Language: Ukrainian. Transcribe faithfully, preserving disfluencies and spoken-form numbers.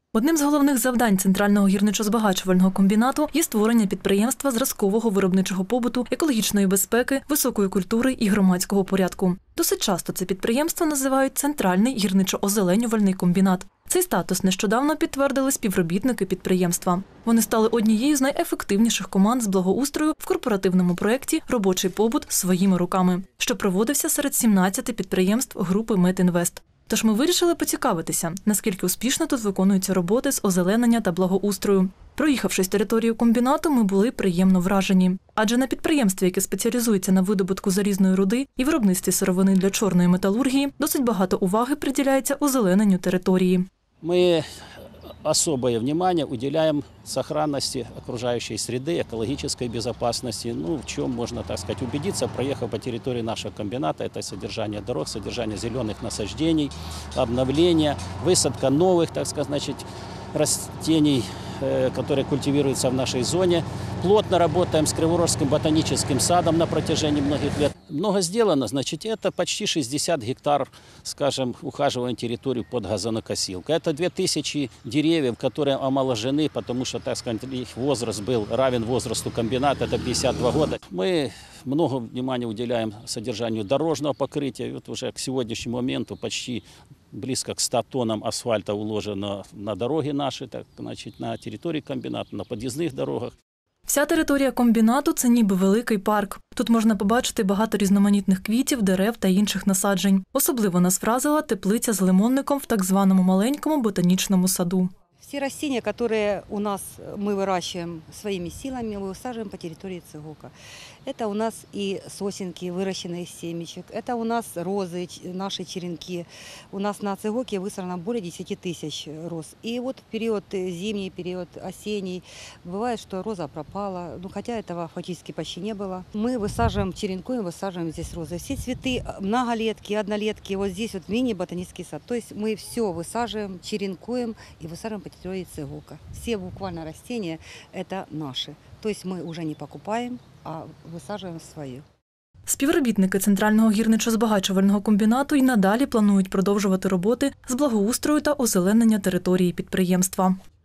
Одним з головних завдань Центрального гірничо-збагачувального комбінату є створення підприємства зразкового виробничого побуту, екологічної безпеки, високої культури і громадського порядку. Досить часто це підприємство називають Центральний гірничо-озеленювальний комбінат. Цей статус нещодавно підтвердили співробітники підприємства. Вони стали однією з найефективніших команд з благоустрою в корпоративному проєкті «Робочий побут своїми руками», що проводився серед сімнадцяти підприємств групи «Метінвест». Тож ми вирішили поцікавитися, наскільки успішно тут виконуються роботи з озеленення та благоустрою. Проїхавшись територію комбінату, ми були приємно вражені. Адже на підприємстві, яке спеціалізується на видобутку залізної руди і виробництві сировини для чорної металургії, досить багато уваги приділяється озелененню території. Ми особое внимание уделяем сохранности окружающей среды, экологической безопасности. Ну, в чем можно, так сказать, убедиться, проехав по территории нашего комбината. Это содержание дорог, содержание зеленых насаждений, обновление, высадка новых, так сказать, значит, растений, которые культивируются в нашей зоне. Плотно работаем с Криворожским ботаническим садом на протяжении многих лет. Много сделано, значит, это почти шестьдесят гектар, скажем, ухаживаем территорию под газонокосилкой. Это две тысячи деревьев, которые омоложены, потому что, так сказать, их возраст был равен возрасту комбината, это пятьдесят два года. Мы много внимания уделяем содержанию дорожного покрытия. Вот уже к сегодняшнему моменту почти близко к ста тоннам асфальта уложено на дороги наши, так, значит, на территории комбината, на подъездных дорогах. Вся територія комбінату – це ніби великий парк. Тут можна побачити багато різноманітних квітів, дерев та інших насаджень. Особливо нас вразила теплиця з лимонником в так званому маленькому ботанічному саду. Все растения, которые у нас мы выращиваем своими силами, мы высаживаем по территории ЦГОКа. Это у нас и сосенки, выращенные из семечек, это у нас розы, наши черенки. У нас на ЦГОКе высажено более десяти тысяч роз. И вот в период зимний, период осенний, бывает, что роза пропала, ну, хотя этого фактически почти не было. Мы высаживаем, черенкуем, высаживаем здесь розы. Все цветы, многолетки, однолетки, вот здесь вот мини-ботанический сад. То есть мы все высаживаем, черенкуем и высаживаем по территории ЦГОКа. Все буквально растения – это наши. То есть мы уже не покупаем, а висаджуємо свої. Співробітники Центрального гірничо-збагачувального комбінату й надалі планують продовжувати роботи з благоустрою та озеленення території підприємства.